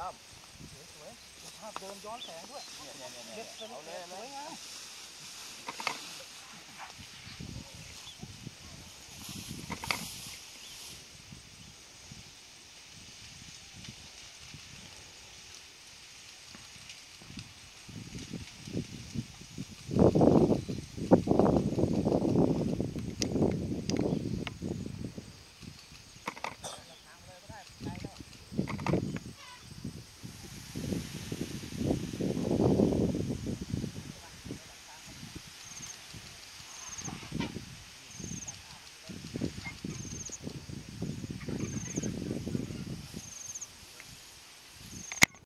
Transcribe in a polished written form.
ตั้มสวยภาพเดินย้อนแสงด้วยเด็ดสวยงาม